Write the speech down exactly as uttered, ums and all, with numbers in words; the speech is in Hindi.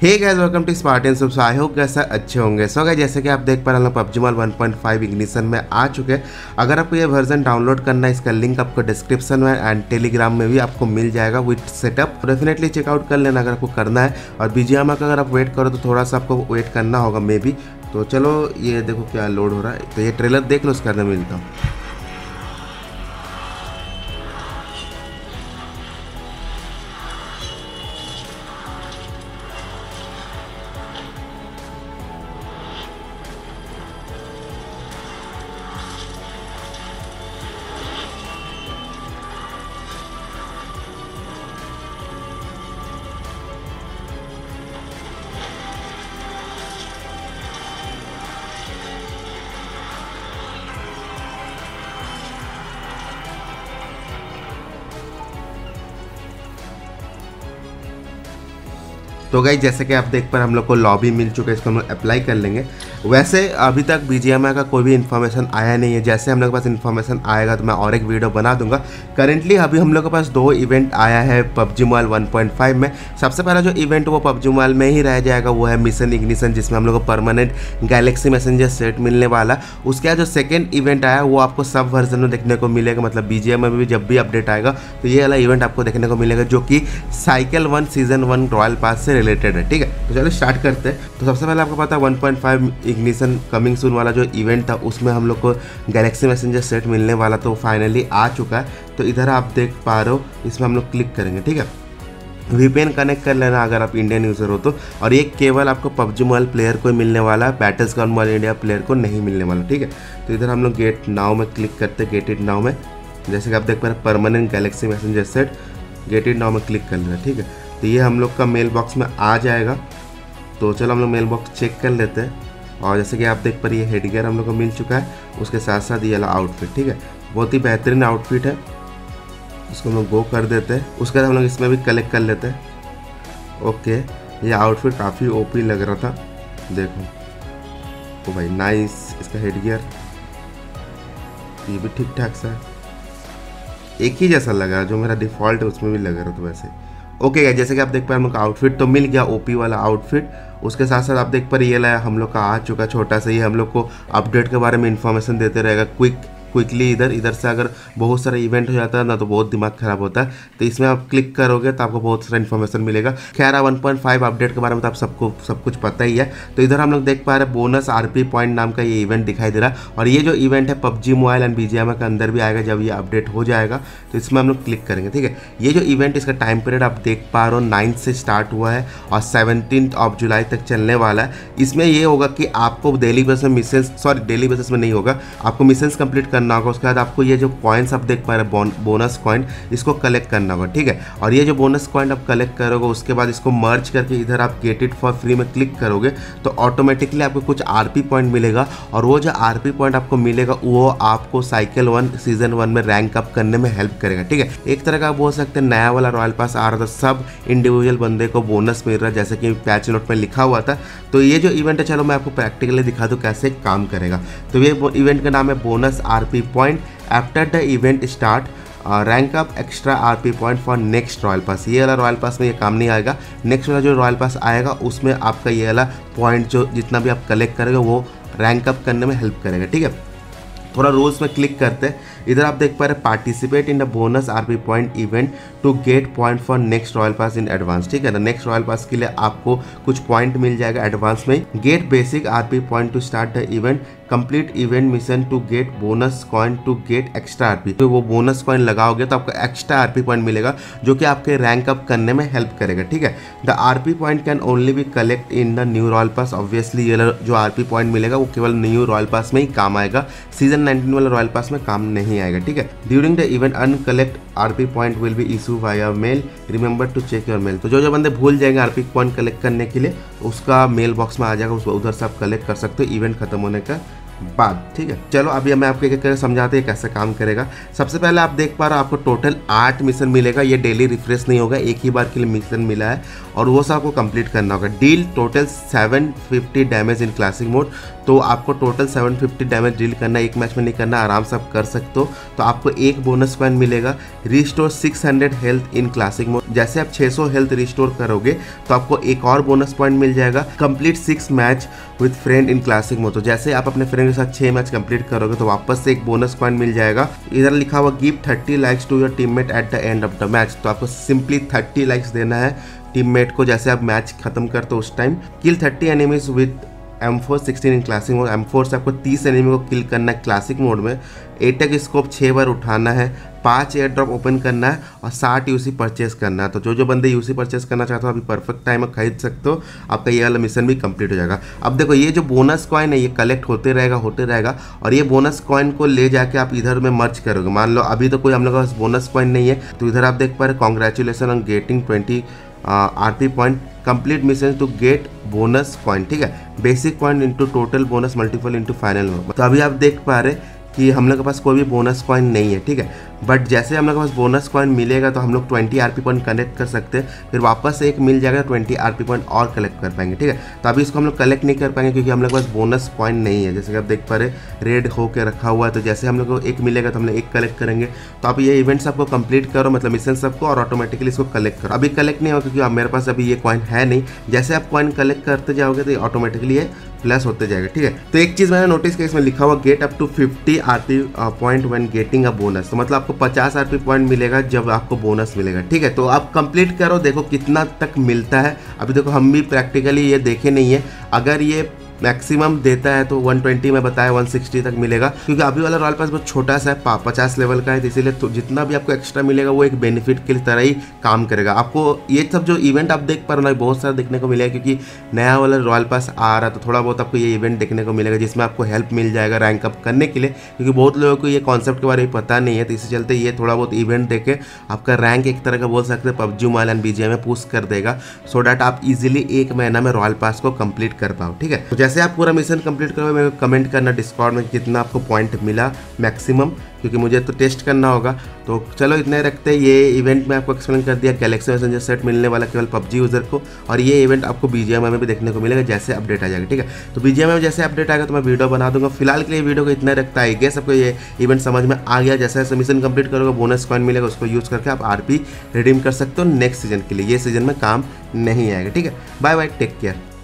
Hey guys, welcome to Spartan सब। आई होप कैसा अच्छे होंगे। सो गाइस, जैसे कि आप देख पा रहे हैं PUBG mobile one point five ignition में आ चुके हैं। अगर आपको ये वर्जन डाउनलोड करना है, इसका लिंक आपको डिस्क्रिप्शन में एंड टेलीग्राम में भी आपको मिल जाएगा विथ सेटअप। डेफिनेटली चेकआउट कर लेना अगर आपको करना है। और बीजीएमआई का अगर आप वेट करो तो थोड़ा सा आपको वेट करना होगा मे बी। तो चलो ये देखो क्या लोड हो रहा है, तो ये ट्रेलर देख लो, उसके अंदर मिलता हूँ। तो गाइस, जैसे कि आप देख पर हम लोग को लॉबी मिल चुका है, इसको हम लोग अप्लाई कर लेंगे। वैसे अभी तक बीजीएमआई का कोई भी इन्फॉर्मेशन आया नहीं है। जैसे हम लोग के पास इन्फॉर्मेशन आएगा तो मैं और एक वीडियो बना दूंगा। करेंटली अभी हम लोग के पास दो इवेंट आया है PUBG mobile one point five में। सबसे पहला जो इवेंट वो पबजी मोबाइल में ही रह जाएगा, वो है मिशन इग्निशन, जिसमें हम लोग को परमानेंट गैलेक्सी मैसेंजर सेट मिलने वाला। उसके बाद जो सेकेंड इवेंट आया वो आपको सब वर्जन में देखने को मिलेगा। मतलब बीजीएमआई में भी जब भी अपडेट आएगा तो ये वाला इवेंट आपको देखने को मिलेगा, जो कि cycle one season one royal pass से रिलेटेड है। ठीक है, तो चलो स्टार्ट करते हैं। तो सबसे पहले आपको पता है one point five ignition coming soon वाला जो इवेंट था, उसमें हम लोग को गैलेक्सी मैसेंजर सेट मिलने वाला, तो फाइनली आ चुका है। तो इधर आप देख पा रहे हो, इसमें हम लोग क्लिक करेंगे। ठीक है, वीपीएन कनेक्ट कर लेना अगर आप इंडियन यूज़र हो तो। और ये केवल आपको पबजी मोबाइल प्लेयर को मिलने वाला है, battles ground mobile India player को नहीं मिलने वाला। ठीक है, तो इधर हम लोग गेट नाउ में क्लिक करते, गेट इट नाउ में। जैसे कि आप देख पा रहे हैं permanent galaxy messenger set, get it now में क्लिक कर लेना। ठीक है, तो ये हम लोग का मेल बॉक्स में आ जाएगा। तो चलो हम लोग मेल बॉक्स चेक कर लेते हैं। और जैसे कि आप देख पा रहे हैं, हेड गियर हम लोग को मिल चुका है, उसके साथ साथ ये वाला आउटफिट। ठीक है, बहुत ही बेहतरीन आउटफिट है, इसको हम लोग गो कर देते हैं। उसके बाद हम लोग इसमें भी कलेक्ट कर लेते हैं। ओके, ये आउटफिट काफ़ी ओपी लग रहा था, देखो। ओ भाई नाइस, इसका हेड गियर ये भी ठीक ठाक सा है, एक ही जैसा लगा, जो मेरा डिफ़ॉल्ट है उसमें भी लग रहा था वैसे। ओके okay, जैसे कि आप देख पा रहे हैं हम लोग का आउटफिट तो मिल गया, ओपी वाला आउटफिट। उसके साथ साथ आप देख पा रहे ये लाया हम लोग का आ चुका छोटा सा, ये हम लोग को अपडेट के बारे में इन्फॉर्मेशन देते रहेगा क्विक क्विकली। इधर इधर से अगर बहुत सारा इवेंट हो जाता है ना तो बहुत दिमाग खराब होता है। तो इसमें आप क्लिक करोगे तो आपको बहुत सारा इन्फॉर्मेशन मिलेगा। खैर वन पॉइंट फाइव अपडेट के बारे में तो आप सबको सब कुछ पता ही है। तो इधर हम लोग देख पा रहे हैं बोनस आरपी पॉइंट नाम का ये इवेंट दिखाई दे रहा है। और ये जो इवेंट है पबजी मोबाइल एंड बीजीएमआई के अंदर भी आएगा जब ये अपडेट हो जाएगा। तो इसमें हम लोग क्लिक करेंगे। ठीक है, ये जो इवेंट इसका टाइम पीरियड आप देख पा रहे हो, नाइन्थ से स्टार्ट हुआ है और सेवनटीन ऑफ जुलाई तक चलने वाला है। इसमें ये होगा कि आपको डेली बेसिस में मिशन सॉरी डेली बेसिस में नहीं होगा, आपको मिशन कंप्लीट करना होगा। उसके बाद आपको ये जो कॉइन्स आप देख पा रहे हैं बोनस कॉइन, इसको कलेक्ट करना होगा। ठीक है, और ये जो बोनस कॉइन आप कलेक्ट करोगे उसके बाद इसको मर्ज करके इधर आप गेट इट फॉर फ्री में क्लिक करोगे तो ऑटोमेटिकली आपको कुछ आरपी पॉइंट मिलेगा। और वो जो आरपी पॉइंट आपको मिलेगा वो आपको साइकिल वन सीजन वन में रैंक अप करने में हेल्प करेगा। ठीक है, एक तरह का बोल सकते हैं नया वाला रॉयल पास आ रहा था, सब इंडिविजुअल बंदे को बोनस मिल रहा है जैसे कि पैच नोट में लिखा हुआ था। तो ये जो इवेंट है, चलो मैं आपको प्रैक्टिकली दिखा दूँ कैसे काम करेगा। तो ये इवेंट का नाम है bonus RP point. After the event start rank up extra RP point for next royal pass. ये वाला रॉयल पास में ये काम नहीं आएगा, नेक्स्ट वाला जो रॉयल पास आएगा उसमें आपका ये वाला पॉइंट जो जितना भी आप कलेक्ट करेंगे वो रैंक अप करने में हेल्प करेगा। ठीक है, थोड़ा रूल्स में क्लिक करते हैं। इधर आप देख पा रहे हैं participate in the bonus RP point event to get point for next royal pass in advance. ठीक है ना, नेक्स्ट रॉयल पास के लिए आपको कुछ पॉइंट मिल जाएगा एडवांस में। Get basic RP point to start the event, complete event mission to get bonus coin to get extra RP. तो वो बोनस कॉइन लगाओगे तो आपको एक्स्ट्रा आरपी पॉइंट मिलेगा जो कि आपके रैंक अप करने में हेल्प करेगा। ठीक है, the RP point can only be collect in the new royal pass. Obviously ये जो आरपी पॉइंट मिलेगा वो केवल न्यू रॉयल पास में ही काम आएगा, सीजन नाइनटीन वाला रॉयल पास में काम नहीं आएगा। ठीक है, during the event uncollect RP point will be issue via mail, remember to check your mail. तो जो जो बंदे भूल जाएंगे आरपी पॉइंट कलेक्ट करने के लिए, उसका मेल बॉक्स में आ जाएगा, उस उधर से आप कलेक्ट कर सकते हो इवेंट खत्म होने का बाद। ठीक है, चलो अभी मैं आपको एक एक करके समझाते हैं कैसे काम करेगा। सबसे पहले आप देख पा रहे हो आपको टोटल आठ मिशन मिलेगा, ये डेली रिफ्रेश नहीं होगा, एक ही बार के लिए मिशन मिला है और वो सब आपको कंप्लीट करना होगा। Deal total seven fifty damage in classic mode, तो आपको total seven fifty damage deal करना, एक मैच में नहीं करना, आराम से आप कर सकते हो। तो आपको एक बोनस कॉइन मिलेगा। Restore six hundred health in classic mode, जैसे आप छह सौ हेल्थ रिस्टोर करोगे तो आपको एक और बोनस पॉइंट मिल जाएगा। Complete six match with friend in classic mode, तो जैसे आप अपने फ्रेंड के साथ छह मैच कंप्लीट करोगे तो वापस से एक बोनस पॉइंट मिल जाएगा। इधर लिखा हुआ give thirty likes to your teammate at the end of the match, तो आपको सिंपली थर्टी लाइक्स देना है टीममेट को जैसे आप मैच खत्म करते हो उस time. Kill thirty enemies with M four sixteen in classic mode, M four से आपको तीस एनिमी को किल करना है क्लासिक मोड में। एटक स्कोप छः बार उठाना है, पाँच एयर ड्रॉप ओपन करना है और साठ यूसी परचेस करना है। तो जो जो बंदे यूसी परचेस करना चाहते हो अभी परफेक्ट टाइम में खरीद सकते हो, आपका ये वाला मिशन भी कंप्लीट हो जाएगा। अब देखो ये जो बोनस कॉइन है ये कलेक्ट होते रहेगा होते रहेगा और ये बोनस कॉइन को ले जाके आप इधर में मर्ज करोगे। मान लो अभी तो कोई हम लोग के पास बोनस कॉइन नहीं है, तो इधर आप देख पा रहे congratulation on getting twenty RP point, complete mission to get bonus point. ठीक है, basic point into total bonus multiple into final. तो अभी आप देख पा रहे कि हम लोग के पास कोई भी बोनस कॉइन नहीं है। ठीक है, बट जैसे हम लोग के पास बोनस कॉइन मिलेगा तो हम लोग ट्वेंटी आरपी पॉइंट कलेक्ट कर सकते हैं, फिर वापस से एक मिल जाएगा ट्वेंटी आरपी पॉइंट और कलेक्ट कर पाएंगे। ठीक है, तो अभी इसको हम लोग कलेक्ट नहीं कर पाएंगे क्योंकि हम लोग के पास बोनस पॉइंट नहीं है। जैसे कि आप देख पा रहे रेड होकर रखा हुआ है, तो जैसे हम लोग को एक मिलेगा तो हम लोग एक कलेक्ट करेंगे। तो आप ये इवेंट्स आपको कंप्लीट करो, मतलब मिशन सबको, और ऑटोमेटिकली इसको कलेक्ट करो। अभी कलेक्ट नहीं होगा क्योंकि मेरे पास अभी ये कॉइन है नहीं। जैसे आप कॉइन कलेक्ट करते जाओगे तो ऑटोमेटिकली ये प्लस होते जाएगा। ठीक है, तो एक चीज़ मैंने नोटिस किया, इसमें लिखा हुआ get up to fifty RP point when getting a bonus, तो मतलब आपको पचास आरपी पॉइंट मिलेगा जब आपको बोनस मिलेगा। ठीक है, तो आप कंप्लीट करो, देखो कितना तक मिलता है। अभी देखो हम भी प्रैक्टिकली ये देखे नहीं है, अगर ये मैक्सिमम देता है तो वन ट्वेंटी में बताया वन सिक्सटी तक मिलेगा, क्योंकि अभी वाला रॉयल पास बहुत छोटा सा है, पचास लेवल का है, तो इसीलिए तो जितना भी आपको एक्स्ट्रा मिलेगा वो एक बेनिफिट के तरह ही काम करेगा। आपको ये सब जो इवेंट आप देख पा रहे हो बहुत सारा देखने को मिलेगा, क्योंकि नया वाला रॉयल पास आ रहा, तो थोड़ा बहुत आपको ये इवेंट देखने को मिलेगा जिसमें आपको हेल्प मिल जाएगा रैंक अप करने के लिए, क्योंकि बहुत लोगों को ये कॉन्सेप्ट के बारे में पता नहीं है। तो इसी चलते ये थोड़ा बहुत इवेंट देके आपका रैंक एक तरह का बोल सकते हैं पबजी मोबाइल एंड बीजीएम में पुश कर देगा, सो डैट आप इजीली एक महीना में रॉयल पास को कंप्लीट कर पाओ। ठीक है, तो जैसे आप पूरा मिशन कंप्लीट करोगे मेरे को कमेंट करना डिस्कॉर्ड में कितना आपको पॉइंट मिला मैक्सिमम, क्योंकि मुझे तो टेस्ट करना होगा। तो चलो इतने रखते हैं, ये इवेंट में आपको एक्सप्लेन कर दिया। गैलेक्सी मैसेंजर सेट मिलने वाला केवल पबजी यूजर को, और ये इवेंट आपको बीजीएमआई में भी देखने को मिलेगा जैसे अपडेट आ जाएगा। ठीक है, तो बीजीएमआई में जैसे अपडेट आएगा तो मैं वीडियो बना दूंगा। फिलहाल के लिए वीडियो को इतना रखता है, गैस आपको ये इवेंट समझ में आ गया। जैसे जैसे मिशन कंप्लीट करोगे बोनस कॉइन मिलेगा, उसको यूज करके आप आरपी रिडीम कर सकते हो नेक्स्ट सीजन के लिए। ये सीजन में काम नहीं आएगा। ठीक है, बाय बाय, टेक केयर।